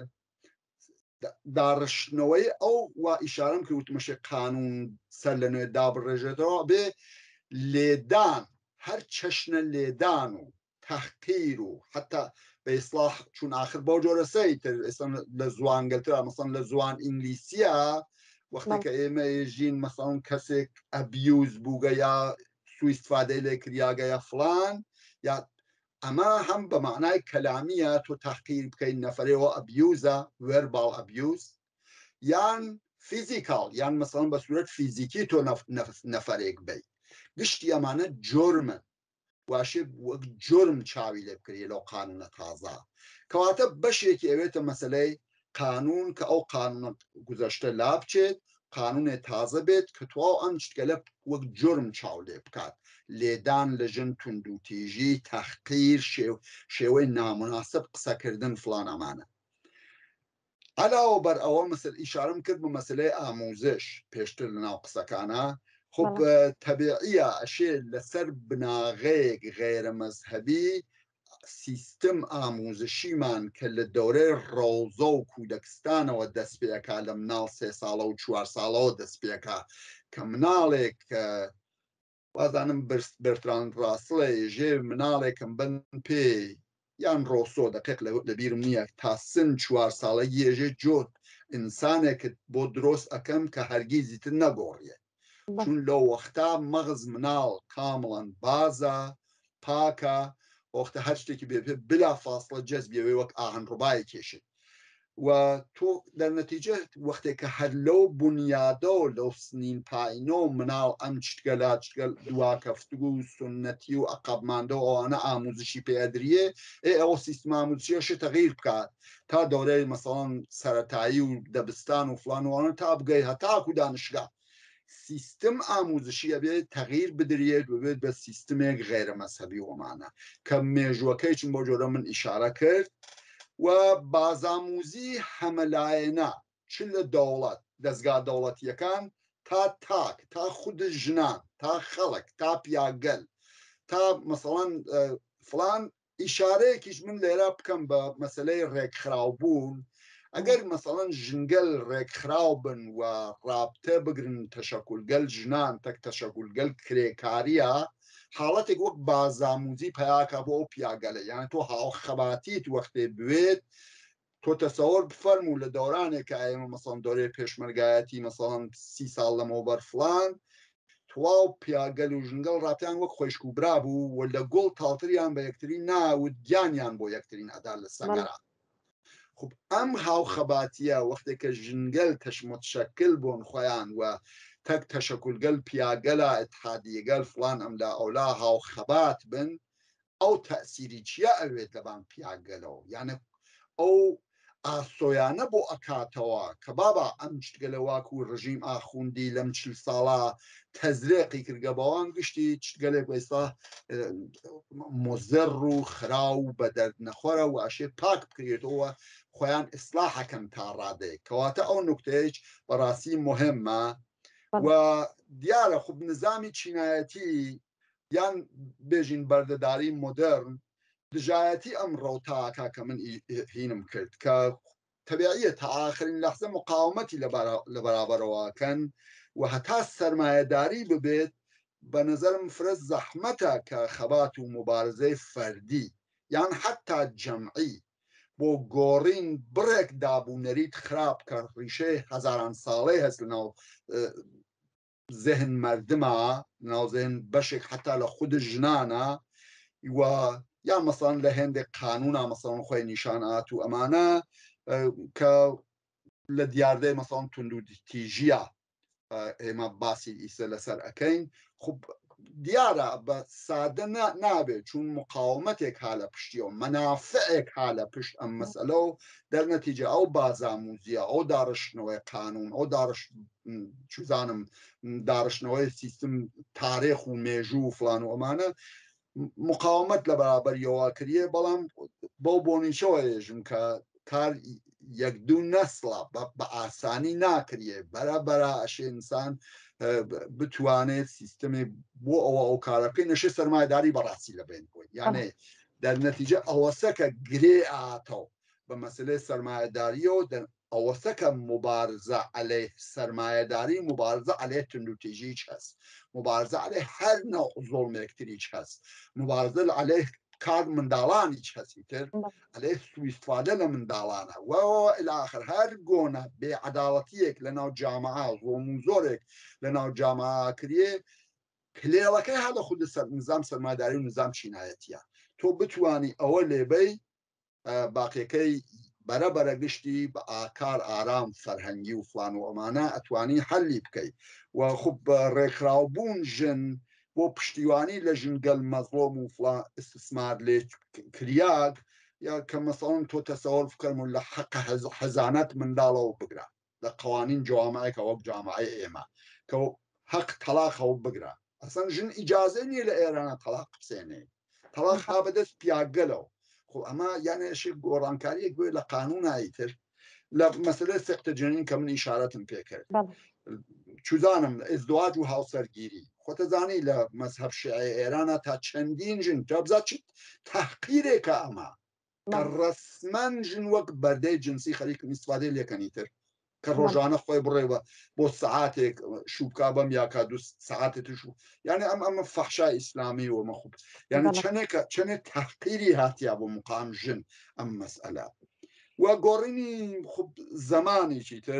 داڕشتنەوەی ئەو وا ئیشارەم کرد وتمەشێ قانون سەر لە نوێ دابڕێژێتەوە بێ لێدان هەر چەشنە لێدان و تەحقیر و حتا بە ئیسلاح چون آخر بۆ جۆرە سەیتر لە زوانگەترا مەسەڵەن لە زوان ئینگلیسیە وەختێکە ئێمە ژین مەسەڵەن کەسێک ئەبیوز بووگە یا سوء استفادەی لێ کریاگە یا فلان یا ئەمە هەم بە معنای کەلامیە تۆ تەحقیر بکەین نەفرەوە ئەبیوزە ڤێرباڵ ئەبیوز یان فیزیکاڵ یان مەسەڵەن بە سوورەت فیزیکی تۆ نەفرێک بی گشتی ئەمانە جۆرمن واشێ وەک جۆرم چاوی لێ بکرێ لەو قانونە تازە کەواتە بەشێکی ئەوێتە مەسەلەی قانون کە ئەو قانونە گوزەشتە لا بچێت قانونێ تازە بێت کە تواو ئەم شتگەلە وەک جۆرم چاو لێ بکات لێدان لە ژن تونند و تیژی تەحقیر شێوەی ناموناسب قسەکردن فلان ئەمانە علاوە بەر ئەوە ئیشارەم کرد بە مەسەلەی ئاموزش پێشتر لەناو قسەکانە خب تەبیعیە ئەشێ لەسەر بناغەیەک غێرە مەزهەبی سیستم ئاموزشیمان کە لە دەورەی ڕۆزە و کودەکستانەوە دەست پێەکە لە مناڵ 3 ساڵە و 4 ساڵەوە دەست پێەکە کە مناڵێک وازانم بەرتراند ڕاستڵێ ژێ مناڵێکم بن پێ یان ڕۆسۆ دقیق لە بیرم نییە تا سن 4 ساڵە یێژێ جۆت ئینسانێکت بۆ دروست ئەەکەم کە هەرگیزی تر نەگۆڕیە چون لەو وەختا مەغز مناڵ کامڵەن بازە پاکە وەختە هەر شتێکی بێ بلا فاصلە جەزبیەوەی وەک ئاهەنڕووبای کێشێت و تۆ دەرنەتیجە وەختێکە هەر لەو بنیادەوە لەو سنین پایینەوە مناڵ ئەم چتگەلات دواکەفتگو و سنەتی و عەقەبماندە و ئەوانە ئاموزشی پێدرریە ئەوە سیستم ئاموزشیەشی تەغیر بکات تا دەورەی مەسەڵەن سەرەتایی و دەبستان و فلانوانە تا بگەی هەتاکو دانشگا سیستم ئاموزشیە بێت تەغیر بدرێت ببێت بە سیستمێک غێرە مەزهەبی وەمانە کە مێژوەکەی چون بۆ جۆرە من ئیشارە کرد و بازآموزی هەمەلایەنە چ لە دەوڵەت دەستگا دەوڵەتیەکان تا تاک تا خود ژنان تا خەڵک تا پیاگەل تا مەسەڵەن فلان ئیشارەیەکیش من لێرە بکەم بە مەسەلەی ڕێکخراوبوون ئەگەر مەسەڵەن ژنگەل ڕێکخراو بن و ڕابتە بگرن تەشەکولگەل ژنان تەک تەشەکولگەل کرێکاریە حاڵەتێک وەک بازآموزی پیاکە بۆ ئەو پیاگەلە یان تۆ هاوخەباتیت وەختێ بوێت تۆ تەسەوەر بفەرموو لە دەورانێکە ئێمە مەسەڵەن دەورەی پێشمەرگایەتی مەسەڵەن 30 ساڵ لەمەوبەر فلان تواو پیاگەل و ژنگەڵ ڕابتیان وەک خۆشک و برا بوو و لە گوڵ تاڵتریان بە یەکتری ناوت گیانیان بۆ یەکترین ئەدا لە سەنگەرە خب ئەم هاوخەباتیە وەختێکە ژنگەل تەشمتشەکل بۆن خۆیان و تەک تەشەکولگەل پیاگەلە ئەتحادیەگەل فلان ئەم لا ئەولا هاوخەبات بن ئەو تەئسیری چیە ئەوێت لەبان پیاگەلەوە یانە ئەو ئاسۆیانە بۆ ئەکاتەوە کە بابا ئەم شتگەلە واکو ڕژیم ئاخوندی لەم 40 ساڵە تەزرێقی کردگە بەوان گشتی شتگەلێک ئێستا مۆزەر و خراو بە دەرد نەخۆرە و ئاشێ پاک بکرێتەوە خۆیان ئیسلاحەکەن تا ڕادەیە کەواتە ئەو نوکتەیەک بەڕاستی مهمە و دیارە خوب نظامی چینایەتی یان بێژین بەردەداری مۆدرن دژایەتی ئەم ڕەوتاکە کە من هینم کرد کە تەبیعیە تا ئاخرین لەحزە مقاومەتی لە بەرابەرەوەکەن و هەتا سەرمایەداری ببێت بە نەزەرم فرە زەحمەتە کە خەبات و مبارزەی فەردی یان حتا جەمعی بۆ گۆڕین بڕێک دابوونەریت خراپ کە ڕیشەی هەزاران ساڵەی هەست لەناو زهن مردمە ناوزێن بەشێک حتا لە خود ژنانە یان مەسەڵەن لە هێندێک قانونا مەسەڵەن خۆی نیشانات و ئەمانە کە لە دیاردەی مەسەڵەن تونند و تیژیە ئێمە باسی ئیسە لەسەر ئەەکەین خب دیارە بە سادە نابێت چون مقاومەتێک ها لە پشتیەوە مەنافعێک ها لە پشت ئەم مەسئلە و دەرنەتیجە ئەو بازاموزیە ئەو داڕشتنەوەی قانون ئەو چوزانم داڕشتنەوەی سیستم تاریخ و مێژوو و فلان و ئەمانە مقاومەت لە بەرابەریەوە کردیە بەڵام بەو بۆنیشەوە ێژم کە کار یەک دوو نەسڵە بە ئاسانی ناکرێ بەرەبەرە ئەشێ ئینسان بتوانێت سیستمی بۆ ئەوە ئەو کارەکەی نەشێ سەرمایهداری بەڕاستی لەبێن بووین یانێ دەرنەتیجە ئەوەسەکە گرێ ئاتەوە بە مەسلەی سەرمایهداریەوە ئەوەسەکە مبارزە عەلەیه سەرمایهداری مبارزە عەلەیه توندوتیژیش هەست مبارزە عەلەیه هەر نەو زوڵمێکتریش هەست مبارزە عەلەیه کار منداڵانیش هەستی تر عەلەیه سوءاستیفادە لە منداڵانە و إلى آخر هەر گۆنە بێعەداڵەتیەک لەناو جامعە زۆڵم و زۆرێک لەناو جامعە کریێ کلێڵەکەی هەڵە خود نظام سەرمایهداری و نظام چینایەتیە تۆ بتوانی ئەوە لێبەی باقیەکەی بەرەبەرە گشتی بە ئاکار ئارام فەرهەنگی و فلان و ئەمانە ئەتوانی حەلی بکەیت و خب ڕێکخراوبوون ژن بۆ پشتیوانی لە ژنگەل مەزلۆم و فلان استثمار لێ کریاک یا کە مەسەڵەن تۆ تەسەوەر بکەم لە حەق حەزانەت منداڵەوە بگرە لە قوانین جوامعەیەکە وەک جامعەی ئێمە کە حەق تەلاقەوە بگرە ئەسەن ژن ئیجازەی نییە لە ئێرانە تەلاق بسێنێ تەلاق ها بەدەست پیاگەلەوە خۆ ئەمە یانێشی گۆڕانکاریەک گوێ لە قانونایی تر لە مەسلەی سێقتە جنین کە من ئیشارەتم پێکرد چوزانم ئەزدواج و هاوسەرگیری خۆتەزانی لە مەزهەب شیعی ئێرانە تا چەندین ژن جابزات چیت تەحقیرێکە ئەمە کە ڕەسمەن ژن وەک بەردەی جنسی خەریکم ئیستفادەی لێکەنی تر کە ڕۆژانە خۆی بڕێوە بۆ سەعاتێک شووبکا بەم یاکە دوو سەعاتێک شو یعنی ئەمە فەحشای ئیسلامی وەمە خوب یعنی چەندێک تەحقیری هاتیە بۆ مقام ژن ئەم مەسئلە و گۆڕینی خوب زمانێکی تر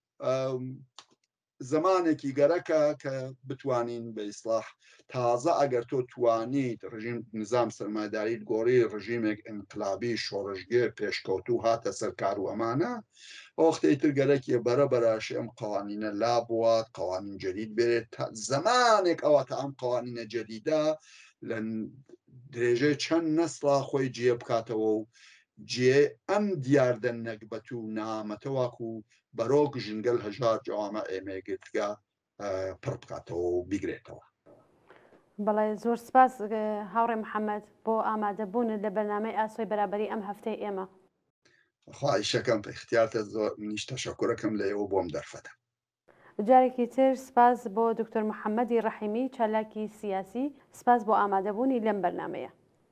زمانێکی گەرەکە کە بتوانین بە ئیسلاح تازە ئەگەر تۆ توانیت ڕژیم نظام سەرمایهداری گۆڕی ڕژیمێک ئینقلابی شۆڕژگێ پێشکەوتوو هاتە سەر کار و ئەمانە ئەوەختەی تر گەرەکیە بەرەبەراشی ئەم قوانینە لابوات قوانین جدید بێت زمانێک ئەوە تا ئەم قوانینە جدیدە لە درێژەی چەند نەسڵا خۆی جێ بکاتەوە و جێ ئەم دیاردە نەکبەت و نامەتەواک و بەرۆک ژنگەل هەژار جوامە ئێمەگرتگا پڕ بکاتەوە و بیگرێتەوە بەڵێ زۆر سپاس هاوڕێ محەممەد بۆ ئامادەبوونت لە بەرنامەی ئاسۆی بەرابەری ئەم هەفتەی ئێمە خواهشەکەم اختیارتە زۆر منیش تەشەکورەکەم لە ئێوە بۆم دەرفەتە جارێکی تر سپاس بۆ دکتۆر محەممەدی ڕەحیمی چالاکی سیاسی سپاس بۆ ئامادەبوونی لەم بەرنمەیە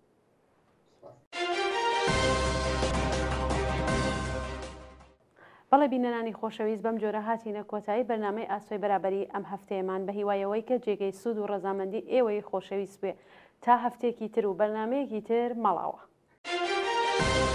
بەڵێ بینەرانی خۆشەویست بەم جۆرە هاتینە کۆتایی بەرنامەی ئاسۆی بەرابەری ئەم هەفتەیەمان بە هیوایەوەی کە جێگەی سوود و ڕەزامەندی ئێوەی خۆشەویست بێ تا هەفتێکی تر و بەرنمەیەکی تر مەڵاوە